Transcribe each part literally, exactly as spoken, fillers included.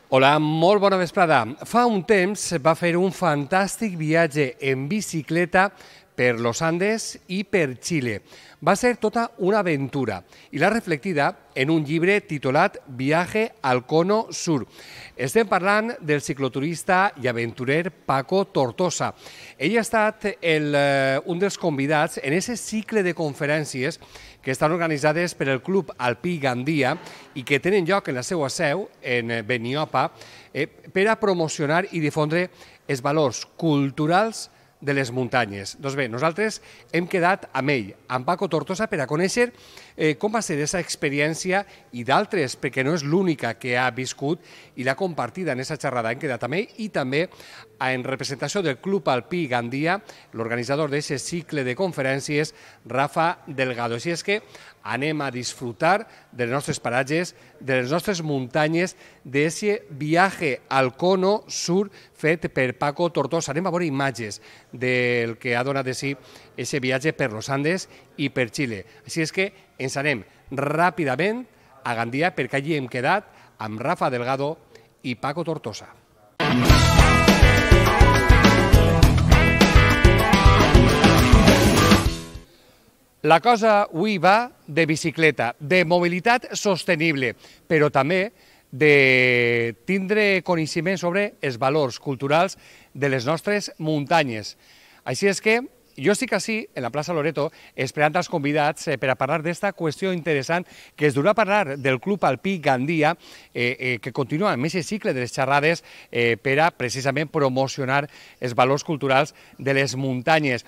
Hola, molt bona vesprada. Fa un temps va fer un fantàstic viatge en bicicleta per los Andes i per Xile. Va ser tota una aventura i l'ha reflectida en un llibre titulat Viaje al Cono Sur. Estem parlant del cicloturista i aventurer Paco Tortosa. Ell ha estat el, un dels convidats en aquest cicle de conferències que estan organitzades per el Club Alpí Gandia i que tenen lloc en la seva seu, en Beniopa, eh, per a promocionar i difondre els valors culturals de les muntanyes. Doncs bé, nosaltres hem quedat amb ell, amb Paco Tortosa, per a conèixer eh, com va ser aquesta experiència i d'altres, perquè no és l'única que ha viscut i l'ha compartida en aquesta xerrada. Hem quedat amb ell i també en representació del Club Alpí Gandia, l'organitzador d'aquest cicle de conferències, Rafa Delgado. Així és que anem a disfrutar dels nostres paratges, de les nostres muntanyes, d'aquest viatge al Cono Sur fet per Paco Tortosa. Anem a veure imatges del que ha donat de si aquest viatge per los Andes i per Xile. Així és que ens anem ràpidament a Gandia perquè allí hem quedat amb Rafa Delgado i Paco Tortosa. La cosa avui va de bicicleta, de mobilitat sostenible, però també de tindre coneixement sobre els valors culturals de les nostres muntanyes. Així és que jo estic ací, en la plaça Loreto, esperant els convidats per a parlar d'esta qüestió interessant que es durà a parlar del Club Alpí Gandia, eh, eh, que continua amb aquest cicle de les xerrades eh, per a precisament promocionar els valors culturals de les muntanyes.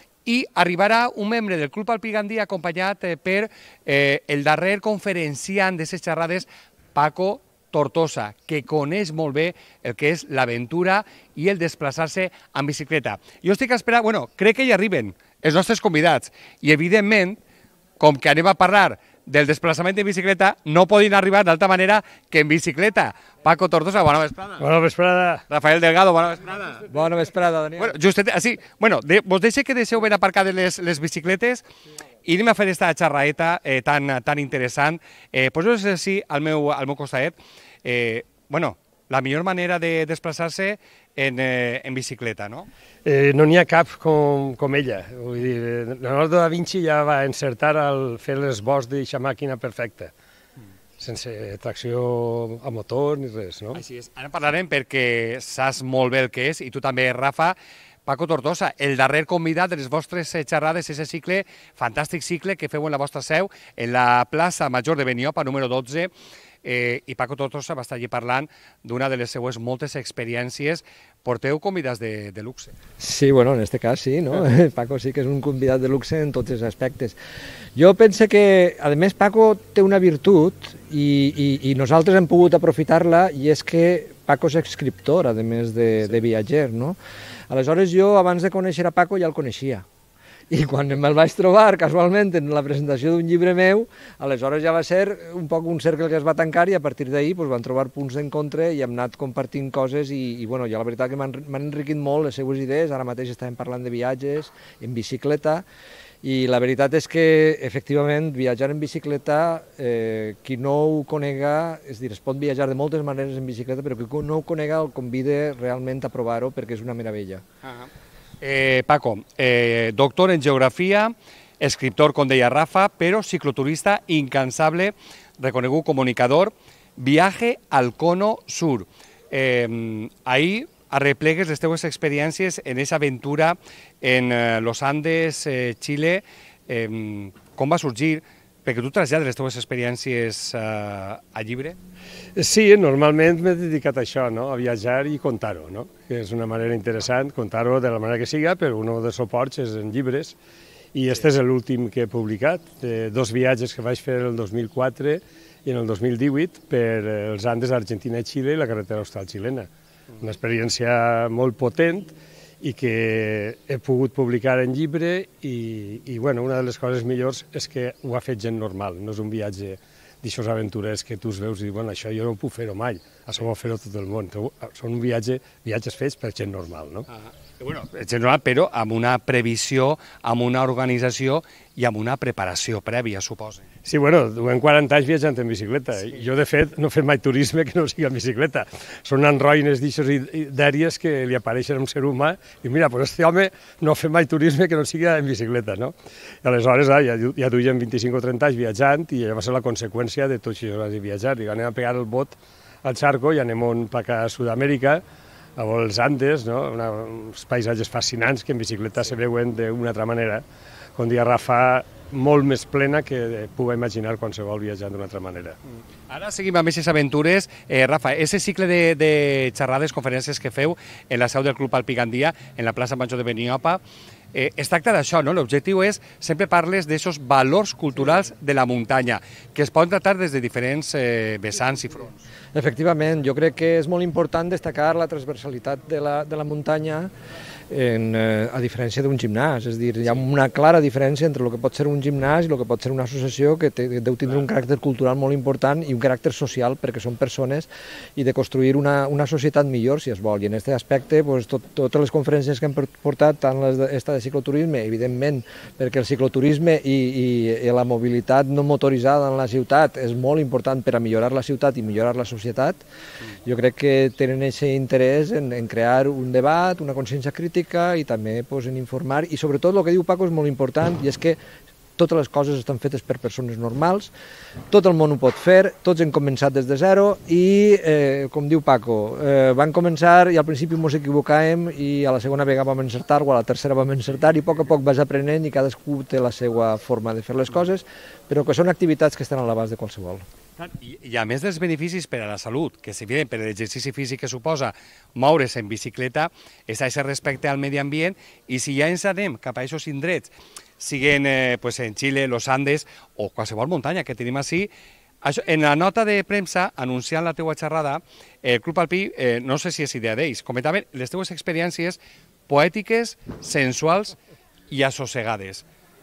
I arribarà un membre del Club Alpí Gandia acompanyat per eh, el darrer conferenciant d'aquestes xerrades, Paco Tortosa, que coneix molt bé el que és l'aventura i el desplaçar-se en bicicleta. Jo estic esperant, bueno, crec que hi arriben els nostres convidats i, evidentment, com que anem a parlar del desplaçament en bicicleta, no poden arribar d'altra manera que en bicicleta. Paco Tortosa, bona vesprada. Bona vesprada. Rafael Delgado, bona vesprada. Bona vesprada, Daniel. Bueno, justet, així, bueno, de, vos deixe que deixeu ben aparcades les, les bicicletes i anem a fer esta xerraeta eh, tan, tan interessant. Eh, Poseu-vos així al meu, al meu costat. Eh, bueno, la millor manera de desplaçar-se en, eh, en bicicleta, no? Eh, no n'hi ha cap com, com ella. Vull dir, Leonardo da Vinci ja va encertar al fer l'esbós d'aquesta màquina perfecta, sense tracció a motor ni res, no? Així és. Ara parlarem perquè saps molt bé el que és, i tu també, Rafa. Paco Tortosa, el darrer convidat de les vostres xerrades, és el cicle, fantàstic cicle que feu en la vostra seu, en la plaça Major de Beniopa, número dotze, eh, i Paco Tortosa va estar allí parlant d'una de les seues moltes experiències. Porteu convidats de, de luxe. Sí, bueno, en este cas sí, no? Paco sí que és un convidat de luxe en tots els aspectes. Jo penso que, a més, Paco té una virtut i, i, i nosaltres hem pogut aprofitar-la, i és que Paco és escriptor, a més de, de viatger, no? Aleshores, jo, abans de conèixer a Paco, ja el coneixia. I quan me'l vaig trobar, casualment, en la presentació d'un llibre meu, aleshores ja va ser un poc un cercle que es va tancar i a partir d'ahir pues, van trobar punts d'encontre i hem anat compartint coses i, i bueno, ja la veritat que m'han enriquit molt les seues idees. Ara mateix estàvem parlant de viatges en bicicleta i la veritat és que, efectivament, viatjar en bicicleta, eh, qui no ho conega, és dir, es pot viatjar de moltes maneres en bicicleta, però qui no ho conega el convida realment a provar-ho perquè és una meravella. Uh-huh. eh, Paco, eh, doctor en geografia, escriptor, com deia Rafa, però cicloturista incansable, reconegut comunicador, viaje al Cono Sur. Eh, ahir arreplegues les teves experiències en aquesta aventura en eh, los Andes, eh, Xile. Eh, com va sorgir? Perquè tu trasllades les teves experiències eh, a llibre? Sí, normalment m'he dedicat a això, no? A viatjar i contar-ho, no? Que és una manera interessant, contar-ho de la manera que siga, però un dels suports és en llibres. I este és l'últim que he publicat, eh, dos viatges que vaig fer el dos mil quatre i en el dos mil divuit per els Andes, Argentina i Xile i la carretera austral xilena. Una experiència molt potent i que he pogut publicar en llibre i, i bueno, una de les coses millors és que ho ha fet gent normal, no és un viatge d'aixòs aventures que tu veus i dius, bueno, això jo no puc fer-ho mai, això ho fer-ho tot el món. Són un viatge, viatges fets per gent normal, no? Ah. Bueno, en general, però amb una previsió, amb una organització i amb una preparació prèvia, suposo. Sí, bueno, duem quaranta anys viatjant en bicicleta. Sí. Jo, de fet, no he fet mai turisme que no sigui en bicicleta. Són enroines d'ixos d'èries que li apareixen a un ser humà i mira, pues este home no ha fet mai turisme que no sigui en bicicleta, no? I aleshores ah, ja, ja duien vint-i-cinc o trenta anys viatjant i ja va ser la conseqüència de tot això de viatjar. Dic, anem a pegar el bot al Charco i anem on per a Sud-amèrica, a els Andes, no? Una, uns paisatges fascinants que en bicicleta se veuen d'una altra manera. Com dia Rafa, molt més plena que puc imaginar qualsevol viatjant d'una altra manera. Ara seguim amb aquestes aventures. Eh, Rafa, aquest cicle de, de xerrades, conferències que feu en la seu del Club Alpí Gandia, en la plaça Major de Beniopa, eh, es tracta d'això, no? L'objectiu és, sempre parles d'aquests valors culturals de la muntanya, que es poden tractar des de diferents eh, vessants i fronts. Efectivament, jo crec que és molt important destacar la transversalitat de la, de la muntanya en, eh, a diferència d'un gimnàs, és a dir, hi ha una clara diferència entre el que pot ser un gimnàs i el que pot ser una associació que té, deu tindre un caràcter cultural molt important i un caràcter social perquè són persones i de construir una, una societat millor, si es vol. I en aquest aspecte, pues, tot, totes les conferències que hem portat, tant l'esta de cicloturisme, evidentment, perquè el cicloturisme i, i, i la mobilitat no motoritzada en la ciutat és molt important per a millorar la ciutat i millorar la societat, jo crec que tenen aquest interès en, en crear un debat, una consciència crítica i també pues, en informar, i sobretot el que diu Paco és molt important, i és que totes les coses estan fetes per persones normals, tot el món ho pot fer, tots hem començat des de zero i, eh, com diu Paco, eh, van començar i al principi ens equivocàvem i a la segona vegada vam encertar o a la tercera vam encertar i a poc a poc vas aprenent i cadascú té la seva forma de fer les coses, però que són activitats que estan a l'abast de qualsevol. I, I a més dels beneficis per a la salut, que és evident per l'exercici físic que suposa moure's en bicicleta, és aquest respecte al medi ambient, i si ja ens anem cap a aquests indrets, siguen eh, pues en Xile, los Andes o qualsevol muntanya que tenim així, això, en la nota de premsa, anunciant la teua xerrada, el Club Alpí, eh, no sé si és idea d'ells, comentaven les teues experiències poètiques, sensuals i assossegades.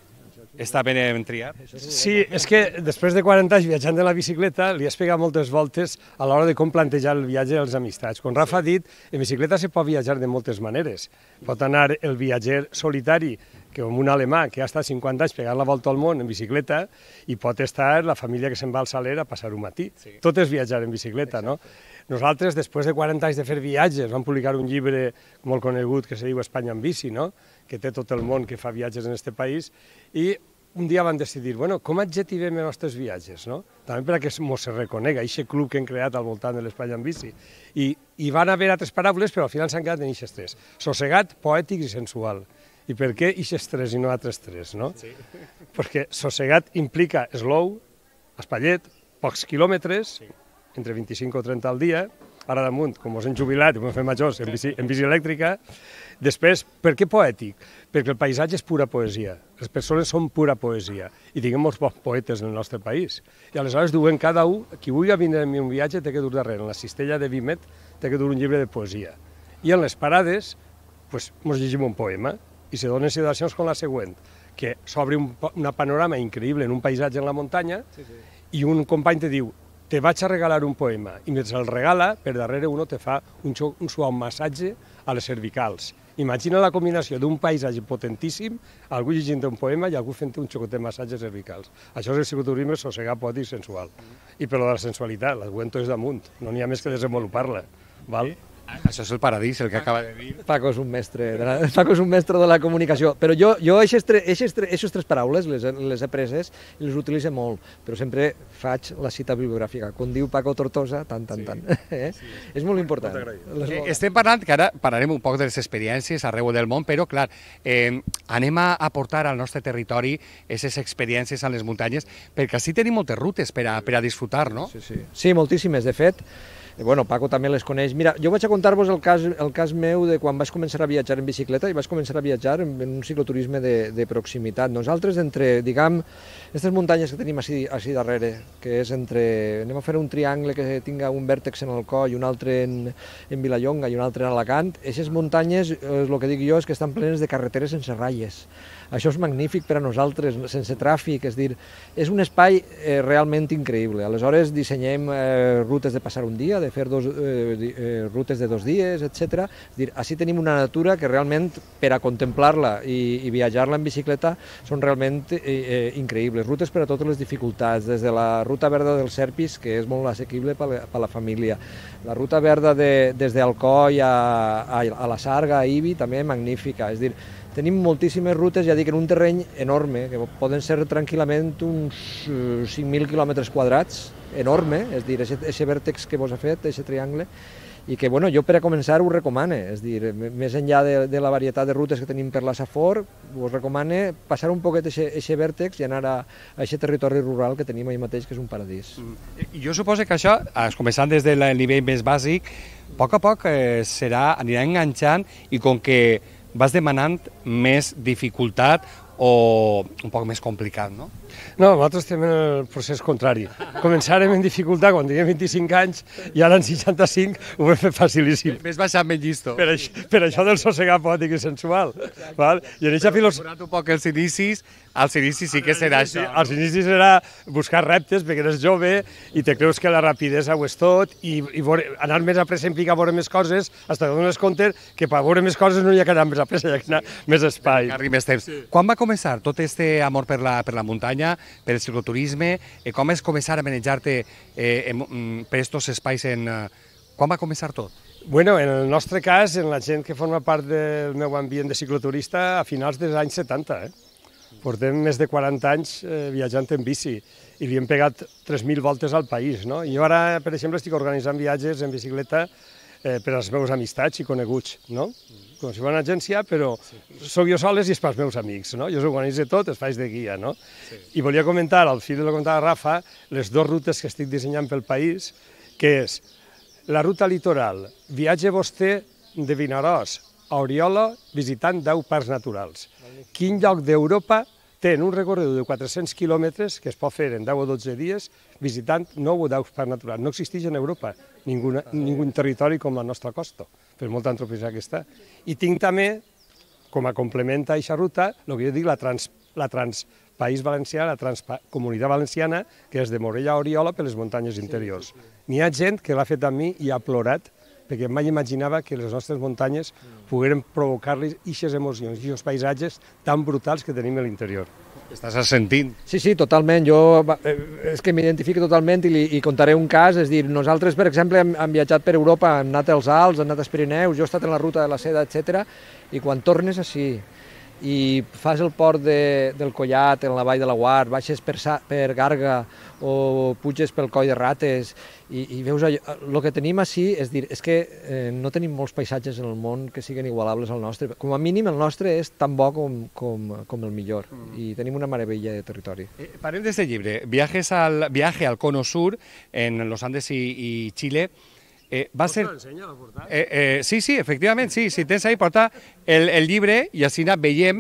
Està ben triat? Sí, és que després de quaranta anys viatjant en la bicicleta li has pegat moltes voltes a l'hora de com plantejar el viatge a les amistats. Com Rafa ha dit, en bicicleta se pot viatjar de moltes maneres. Pot anar el viatger solitari, que com un alemà que ha estat cinquanta anys pegant la volta al món en bicicleta, i pot estar la família que se'n va al Saler a passar un matí. Sí. Tot és viatjar en bicicleta, no? Nosaltres, després de quaranta anys de fer viatges, vam publicar un llibre molt conegut que se diu Espanya en bici, no? Que té tot el món que fa viatges en aquest país, i un dia van decidir, bueno, com adjetivem els nostres viatges, no? També perquè ens reconega, aquest club que hem creat al voltant de l'Espanya en bici. I, i van haver altres paraules, però al final s'han quedat en aquestes tres. Sossegat, poètic i sensual. I per què aquestes tres i no altres tres, no? Sí. Perquè sossegat implica slow, espallet, pocs quilòmetres, sí, entre vint-i-cinc o trenta al dia, ara damunt, com ens hem jubilat i hem fet majors en bici, en bici elèctrica. Després, per què poètic? Perquè el paisatge és pura poesia, les persones són pura poesia, i tinguem molts bons poetes en el nostre país. I aleshores duem cada un, qui vulgui vindre a mi un viatge té que dur darrere, en la cistella de Vimet té que dur un llibre de poesia. I en les parades, pues, ens llegim un poema, i se donen situacions com la següent, que s'obre un, una panorama increïble en un paisatge en la muntanya, sí, sí, i un company te diu, te vaig a regalar un poema, i mentre el regala, per darrere uno te fa un, un suau massatge a les cervicals. Imagina la combinació d'un paisatge potentíssim, algú llegint un poema i algú fent un xocotet massatge cervicals. Això és el psicoturisme sossegat, poètic i sensual. I per la sensualitat, l'aguento és damunt, no n'hi ha més que desenvolupar-la. Val? Això és el paradís, el que acaba de dir. Paco és un mestre de la, Paco és un mestre de la comunicació, però jo, jo aquestes tres, tres paraules les, les he preses i les utilitzo molt, però sempre faig la cita bibliogràfica. Com diu Paco Tortosa, tant, tant, sí, tant. Eh? Sí, sí. És molt important. Eh, estem parlant, que ara parlarem un poc de les experiències arreu del món, però clar, eh, anem a aportar al nostre territori aquestes experiències a les muntanyes, perquè així tenim moltes rutes per a, per a disfrutar, no? Sí, sí. Sí, moltíssimes. De fet, bueno, Paco també les coneix. Mira, jo vaig a contar-vos el cas, el cas meu de quan vaig començar a viatjar en bicicleta i vaig començar a viatjar en, en un cicloturisme de, de proximitat. Nosaltres, entre, diguem, aquestes muntanyes que tenim així, així darrere, que és entre, anem a fer un triangle que tinga un vèrtex en el coll, un altre en, en Vilallonga i un altre en Alacant, aquestes muntanyes, eh, el que dic jo, és que estan plenes de carreteres sense ratlles. Això és magnífic per a nosaltres, sense tràfic, és dir, és un espai eh, realment increïble. Aleshores dissenyem eh, rutes de passar un dia, de fer dos, eh, eh, rutes de dos dies, etcètera. És dir, així tenim una natura que realment per a contemplar-la i, i viatjar-la en bicicleta són realment eh, eh, increïbles. Rutes per a totes les dificultats, des de la ruta verda dels Serpis, que és molt assequible per a la família, la ruta verda de, des d'Alcoi a, a, a la Sarga, a Ibi, també magnífica. És dir, tenim moltíssimes rutes, ja dic, en un terreny enorme, que poden ser tranquil·lament uns cinc mil quilòmetres quadrats, enorme, és dir, aquest vèrtex que vos ha fet, aquest triangle, i que, bueno, jo per a començar ho recomane, és dir, més enllà de, de la varietat de rutes que tenim per la Safor, us recomane passar un poquet aquest vèrtex i anar a aquest territori rural que tenim ahir mateix, que és un paradís. Mm. Jo suposo que això, començant des del nivell més bàsic, a poc a poc eh, serà, anirà enganxant, i com que vas demanant més dificultat o un poc més complicat, no? No, nosaltres estem en el procés contrari. Començàrem en dificultat quan teníem vint-i-cinc anys i ara en seixanta-cinc ho vam fer facilíssim. Més baixant més llisto. Per això, per això del sossegar poètic i sensual. Val? I en aquesta filosofia... un poc els inicis, als inicis sí que serà això. Als inicis serà buscar reptes perquè eres jove i te creus que la rapidesa ho és tot i, i veure, anar més a pressa implica veure més coses fins que dones compte que per veure més coses no hi ha que anar més a pressa, hi ha que anar més espai. Que arribi més temps. Quan va començar tot este amor per la, per la muntanya, per el cicloturisme, eh, com és començar a manejar-te eh, per aquests espais? En, eh, quan va començar tot? Bueno, en el nostre cas, en la gent que forma part del meu ambient de cicloturista, a finals dels anys setanta. Eh? Portem més de quaranta anys eh, viatjant en bici i li hem pegat tres mil voltes al país. No? Jo ara, per exemple, estic organitzant viatges en bicicleta eh, per als meus amistats i coneguts, no? Com si fos una agència, però sóc jo soles i és pels meus amics, no? Jo s'organitzo tot, els faig de guia, no? Sí. I volia comentar, al fil de lo que comentava Rafa, les dues rutes que estic dissenyant pel país, que és la ruta litoral, viatge vostè de Vinaròs a Oriola visitant deu parcs naturals. Quin lloc d'Europa té un recorregut de quatre-cents quilòmetres que es pot fer en deu o dotze dies visitant nou o deu parcs naturals? No existeix en Europa ningú, ningú territori com la nostra costa, per molta antropologia que està. I tinc també, com a complement a aquesta ruta, el que jo dic, la trans, la trans País Valencià, la Transcomunitat Valenciana, que és de Morella a Oriola per les muntanyes interiors. N'hi ha gent que l'ha fet amb mi i ha plorat, perquè mai imaginava que les nostres muntanyes pogueren provocar-li aquestes emocions i aquests paisatges tan brutals que tenim a l'interior. Estàs sentint? Sí, sí, totalment. Jo és que m'identifico totalment i, li, i contaré un cas. És dir, nosaltres, per exemple, hem, hem viatjat per Europa, hem anat als Alps, hem anat als Pirineus, jo he estat en la ruta de la Seda, etcètera. I quan tornes així i fas el port de, del Collat, en la vall de la Guard, baixes per, per Garga o puges pel Coll de Rates i, i veus allò, el que tenim així, és dir, és que eh, no tenim molts paisatges en el món que siguin igualables al nostre. Com a mínim el nostre és tan bo com, com, com el millor i tenim una meravella de territori. Eh, parlem d'este llibre, Viajes al, Viaje al Cono Sur en los Andes i, i Xile. Eh, va ser... Eh, eh, sí, sí, efectivament, sí, si tens ahí, porta el, el llibre i així veiem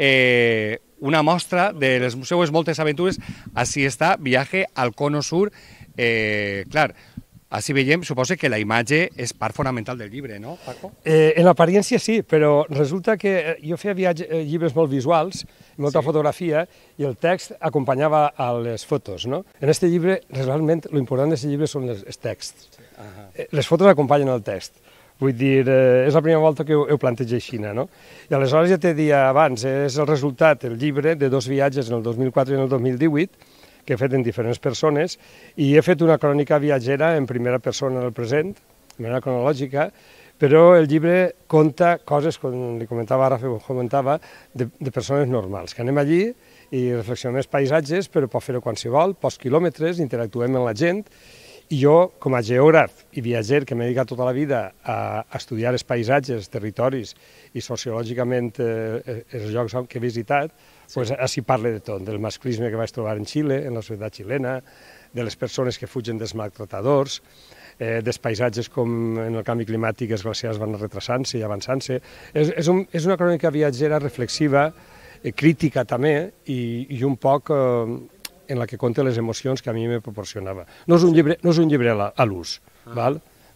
eh, una mostra de les seues moltes aventures. Així està, Viaje al Cono Sur. Eh, clar, així veiem, suposo que la imatge és part fonamental del llibre, no, Paco? Eh, en apariència sí, però resulta que jo feia viatge, eh, llibres molt visuals, molta sí. fotografia, i el text acompanyava a les fotos, no? En aquest llibre, realment, l'important d'aquest llibre són els, els texts. Uh-huh. Les fotos acompanyen el text. Vull dir, eh, és la primera volta que ho, ho plantejo així, no? I aleshores ja t'he dit abans, és el resultat, el llibre, de dos viatges en el dos mil quatre i en el dos mil divuit, que he fet en diferents persones, i he fet una crònica viatgera en primera persona en el present, de manera cronològica, però el llibre conta coses, com li comentava ara, comentava, de, de persones normals, que anem allí i reflexionem els paisatges, però pot fer-ho qualsevol, pocs quilòmetres, interactuem amb la gent, i jo, com a geògraf i viatger, que m'he dedicat tota la vida a, a estudiar els paisatges, els territoris i sociològicament eh, els llocs que he visitat, sí. pues, així parle de tot, del masclisme que vaig trobar en Xile, en la societat xilena, de les persones que fugen dels maltratadors, eh, dels paisatges com en el canvi climàtic els glaciars van retrasant-se i avançant-se. És, és, un, és una crònica viatgera reflexiva, eh, crítica també, i, i un poc... Eh, en la que conta les emocions que a mi me proporcionava. No és un llibre, no és un llibre a l'ús, ah. val?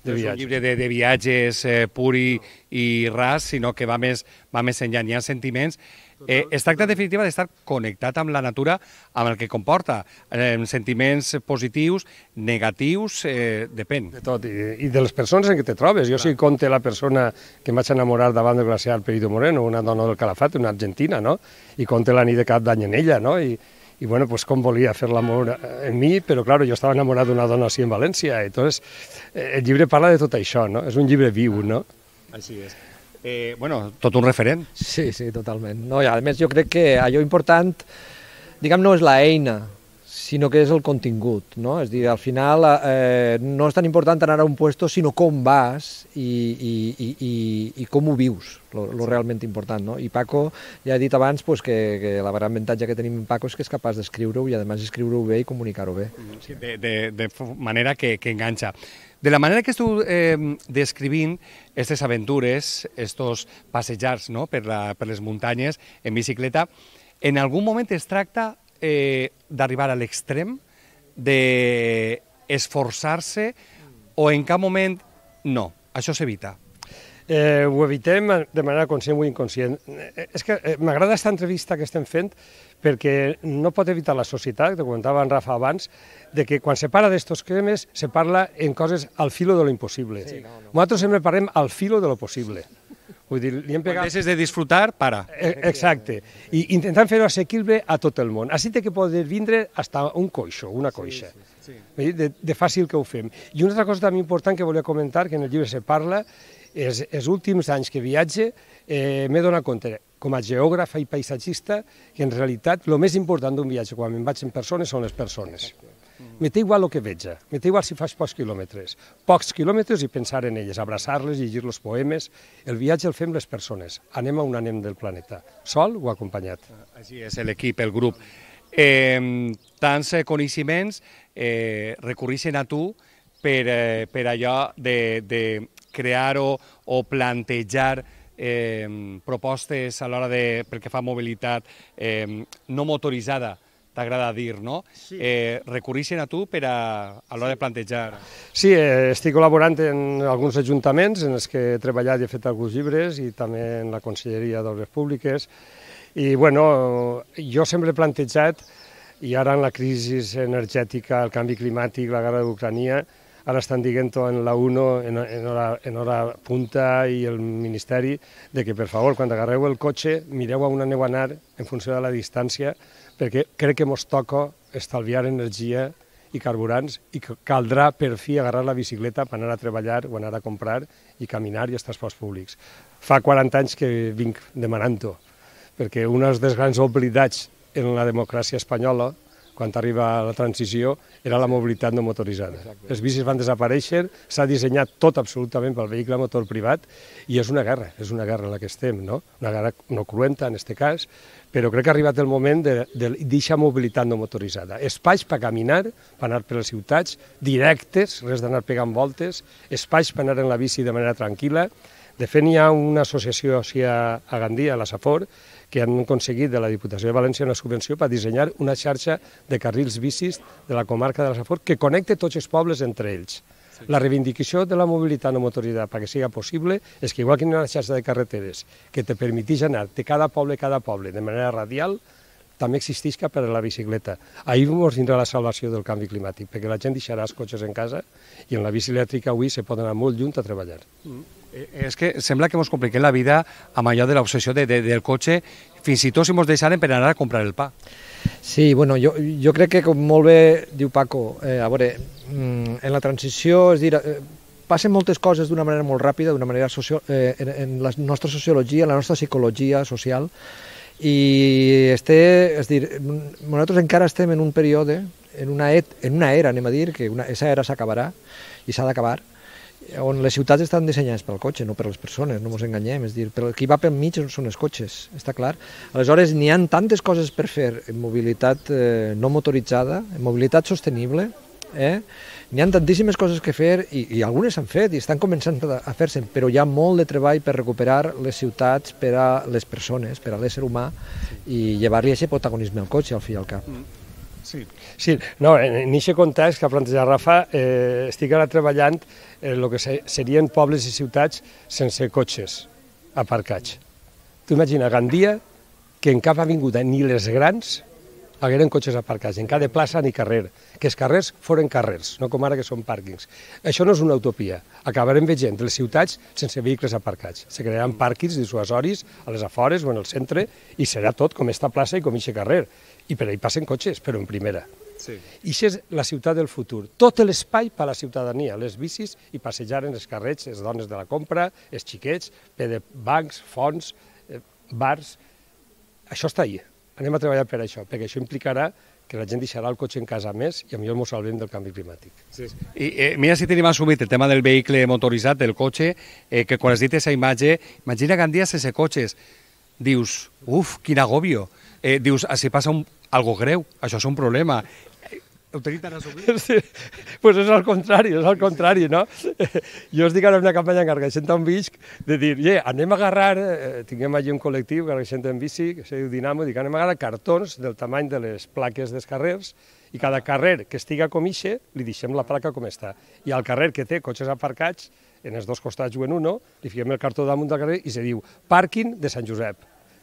de és viatge. un llibre de, de viatges eh, pur i, i ras, sinó que va més, va més enllà, hi ha sentiments. Eh, es tracta, en definitiva, d'estar connectat amb la natura, amb el que comporta eh, sentiments positius, negatius, eh, depèn. De tot, i, i de les persones en què te trobes. Jo sí conte la persona que em vaig enamorar davant del glaciar Perito Moreno, una dona del Calafat, una argentina, no? I conte la nit de cap d'any en ella, no? I, i bueno, pues com volia fer l'amor en mi, però claro, jo estava enamorat d'una dona així en València. Entonces, el llibre parla de tot això, no? És un llibre viu, no? Així és. Eh, bueno, tot un referent. Sí, sí, totalment. No, i a més jo crec que allò important, diguem, no és la eina, sinó que és el contingut, no? És a dir, al final eh, no és tan important anar a un puesto, sinó com vas i, i, i, i, i com ho vius, lo, lo realment important, no? I Paco, ja he dit abans pues, que, que la gran avantatge que tenim en Paco és que és capaç d'escriure-ho i a més escriure-ho bé i comunicar-ho bé. Sí, de, de, de manera que, que enganxa. De la manera que esteu eh, descrivint aquestes aventures, estos passejars, no?, per, la, per les muntanyes en bicicleta, en algun moment es tracta eh, d'arribar a l'extrem, d'esforçar-se, o en cap moment no, això s'evita? Eh, ho evitem de manera conscient o inconscient. Eh, és que eh, m'agrada aquesta entrevista que estem fent perquè no pot evitar la societat, que comentava en Rafa abans, de que quan se parla d'estos temes se parla en coses al filo de lo impossible. Sí, no, no. Nosaltres sempre parlem al filo de lo possible. Vull dir, li hem pegat... Quan deixes de disfrutar, para. Eh, exacte. I intentant fer-ho assequible a tot el món. Així té que poder vindre hasta un coixo, una coixa. Sí, sí, sí. De, de fàcil que ho fem. I una altra cosa també important que volia comentar, que en el llibre se parla, és els últims anys que viatge eh, m'he donat compte, com a geògraf i paisatgista, que en realitat el més important d'un viatge quan me'n vaig en persones són les persones. Me té igual el que veig, me té igual si faig pocs quilòmetres. Pocs quilòmetres i pensar en elles, abraçar-les, llegir els poemes. El viatge el fem les persones. Anem on anem del planeta, sol o acompanyat. Així és, l'equip, el grup. Eh, tants coneixements eh, recurreixen a tu per, eh, per allò de, de crear o, o plantejar eh, propostes a l'hora de, pel que fa a mobilitat eh, no motoritzada, t'agrada dir, no? Sí. Eh, recurreixen a tu per a, a l'hora sí. de plantejar. Sí, eh, estic col·laborant en alguns ajuntaments en els que he treballat i he fet alguns llibres i també en la Conselleria d'Obres Públiques. I, bueno, jo sempre he plantejat, i ara en la crisi energètica, el canvi climàtic, la guerra d'Ucrània, ara estan dient-ho en la UNO, en, en, hora, en hora punta i el Ministeri, de que, per favor, quan agarreu el cotxe, mireu a on aneu a anar en funció de la distància, perquè crec que ens toca estalviar energia i carburants i que caldrà per fi agarrar la bicicleta per anar a treballar o anar a comprar i caminar i els transports públics. Fa quaranta anys que vinc demanant-ho, perquè un dels grans oblidats en la democràcia espanyola, quan arriba la transició, era la mobilitat no motoritzada. Exacte. Els bicis van desaparèixer, s'ha dissenyat tot absolutament pel vehicle motor privat i és una guerra, és una guerra en la que estem, no? Una guerra no cruenta en aquest cas, però crec que ha arribat el moment de deixar mobilitat no motoritzada. Espais per caminar, per anar per les ciutats, directes, res d'anar pegant voltes, espais per anar en la bici de manera tranquil·la. De fet, hi ha una associació a Gandia, a la Safor, que han aconseguit de la Diputació de València una subvenció per dissenyar una xarxa de carrils bicis de la comarca de la Safor que connecte tots els pobles entre ells. Sí. La reivindicació de la mobilitat no motoritzada perquè sigui possible és que igual que hi ha una xarxa de carreteres que te permeteix anar de cada poble a cada poble de manera radial, també existeix per a la bicicleta. Ahir ens vindrà la salvació del canvi climàtic, perquè la gent deixarà els cotxes en casa i en la bici elèctrica avui se pot anar molt lluny a treballar. Mm. Eh, és que sembla que ens compliquem la vida amb allò de l'obsessió de, de, del cotxe, fins i tot si ens deixaren per anar a comprar el pa. Sí, bueno, jo, jo crec que, com molt bé diu Paco, eh, a veure, en la transició, és dir, eh, passen moltes coses d'una manera molt ràpida, d'una manera socio, eh, en, en la nostra sociologia, en la nostra psicologia social, i este, és dir, nosaltres encara estem en un període, en una, et, en una era, anem a dir, que una, esa era s'acabarà i s'ha d'acabar, on les ciutats estan dissenyades pel cotxe, no per les persones, no ens enganyem, és dir, per qui va pel mig són els cotxes, està clar. Aleshores, n'hi ha tantes coses per fer en mobilitat eh, no motoritzada, en mobilitat sostenible, eh? N'hi ha tantíssimes coses que fer, i, i algunes s'han fet i estan començant a fer-se, però hi ha molt de treball per recuperar les ciutats per a les persones, per a l'ésser humà, i llevar-li aquest protagonisme al cotxe, al fi i al cap. Sí, Sí, sí. No, en aquest context que ha plantejat Rafa, eh, estic ara treballant en el que serien pobles i ciutats sense cotxes aparcats. Tu imagina, Gandia, que en cap avinguda ni les grans hagueren cotxes aparcats, en cada plaça ni carrer, que els carrers foren carrers, no com ara que són pàrquings. Això no és una utopia. Acabarem veient les ciutats sense vehicles aparcats. Se crearan pàrquings dissuasoris a les afores o en el centre i serà tot com esta plaça i com aquest carrer. I per ahí passen cotxes, però en primera. Sí. I això és la ciutat del futur. Tot l'espai per a la ciutadania, les bicis i passejar en els carrers, les dones de la compra, els xiquets, per de bancs, fonts, eh, bars. Això està ahí. Anem a treballar per això, perquè això implicarà que la gent deixarà el cotxe en casa més i potser ens salvem del canvi climàtic. Sí. I eh, mira si tenim assumit el tema del vehicle motoritzat, del cotxe, eh, que quan has dit aquesta imatge, imagina Gandia sense cotxes, dius, uf, quin agobio. Eh, dius, si passa un, algo greu, això és un problema. Ho tenim tan assumit? Sí, pues és al contrari, és al contrari, no? Jo estic ara en una campanya en Carcaixent en Visc de dir, yeah, anem a agarrar, eh, tinguem allí un col·lectiu, Carcaixent en Bici, que se diu Dinamo, dic, anem a agarrar cartons del tamany de les plaques dels carrers i cada carrer que estiga com ixe, li deixem la placa com està. I al carrer que té cotxes aparcats, en els dos costats o en uno, li fiquem el cartó damunt del carrer i se diu pàrquing de Sant Josep.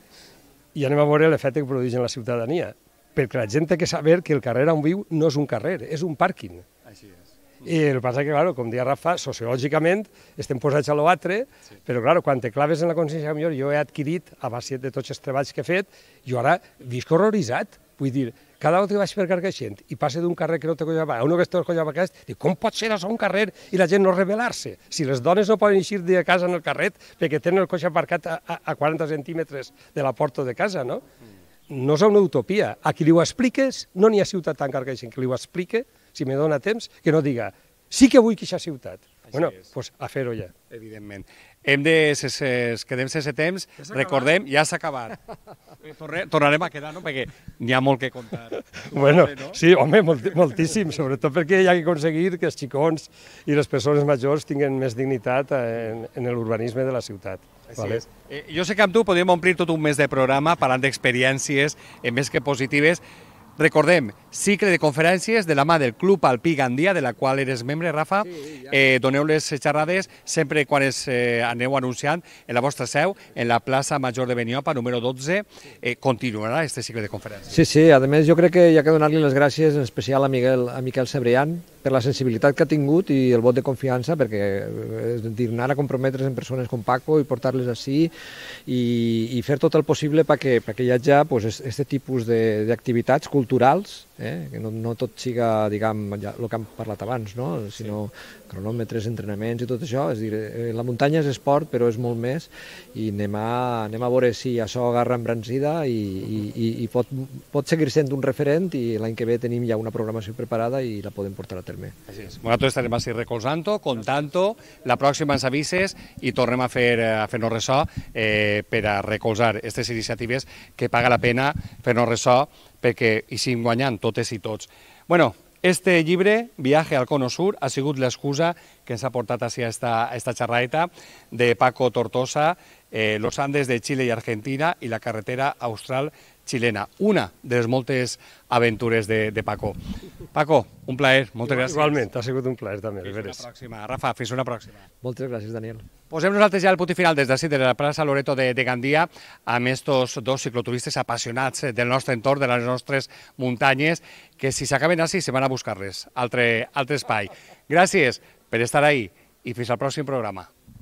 I anem a veure l'efecte que produeix en la ciutadania, perquè la gent té que saber que el carrer on viu no és un carrer, és un pàrquing. Així és. I el que passa que, claro, com deia Rafa, sociològicament estem posats a l'altre, sí. Però claro, quan te claves en la consciència millor, jo he adquirit, a base de tots els treballs que he fet, jo ara visc horroritzat. Vull dir, cada volta que vaig per Carcaixent i passe d'un carrer que no té cotxe aparcat, a un que té cotxe aparcat, dic, com pot ser això un carrer i la gent no rebel·lar-se? Si les dones no poden eixir de casa en el carret perquè tenen el cotxe aparcat a, a, a quaranta centímetres de la porta de casa, no? Mm. No és una utopia. A qui li ho expliques, no n'hi ha ciutat tan Carcaixent que li ho explique, si me dona temps, que no diga, sí que vull que aquesta ciutat. Així bueno, doncs pues a fer-ho ja. Evidentment. Hem de, ses, ses, quedem sense temps, ja recordem, ja s'ha acabat. Torre, tornarem a quedar, no?, perquè n'hi ha molt que contar. Bueno, no? Sí, home, molt, moltíssim, sobretot perquè hi ha que aconseguir que els xicons i les persones majors tinguin més dignitat en, en l'urbanisme de la ciutat. Vale. Eh, jo sé que amb tu podríem omplir tot un mes de programa parlant d'experiències eh, més que positives. Recordem, cicle de conferències de la mà del Club Alpí Gandia, de la qual eres membre, Rafa. Sí, ja. eh, doneu les xerrades sempre quan es eh, aneu anunciant en la vostra seu, en la plaça Major de Beniopa, número dotze. Eh, continuarà este cicle de conferències. Sí, sí, a més jo crec que hi ha que donar-li les gràcies en especial a Miguel, a Miquel Cebrián per la sensibilitat que ha tingut i el vot de confiança, perquè és dir, anar a comprometre's en persones com Paco i portar-les així i, i fer tot el possible perquè, perquè hi hagi pues, este tipus d'activitats culturals, eh? Que no, no tot siga, diguem, ja, el que hem parlat abans, no? Sinó sí. Cronòmetres, entrenaments i tot això. És dir, la muntanya és esport, però és molt més, i anem a, anem a veure si això agarra embranzida i, i, i pot, pot seguir sent un referent, i l'any que ve tenim ja una programació preparada i la podem portar a terme. Així és. Nosaltres estarem així recolzant-ho, contant-ho, la pròxima ens avises i tornem a fer a fer-nos ressò eh, per a recolzar aquestes iniciatives que paga la pena fer-nos ressò perquè hi siguin guanyant totes i tots. Bueno, este llibre, Viaje al Cono Sur, ha sigut l'excusa que ens ha portat hacia esta, esta xerraeta de Paco Tortosa, eh, los Andes de Chile y Argentina y la carretera austral chilena. Una de les moltes aventures de, de Paco. Paco, un plaer, moltes gràcies. Igualment, ha sigut un plaer també. Fins una pròxima. Rafa, fins una pròxima. Moltes gràcies, Daniel. Posem nosaltres ja el punt final des d'ací, de la plaça Loreto de, de Gandia, amb estos dos cicloturistes apassionats del nostre entorn, de les nostres muntanyes, que si s'acaben així se van a buscar-les, altre, altre espai. Gràcies per estar ahí i fins al pròxim programa.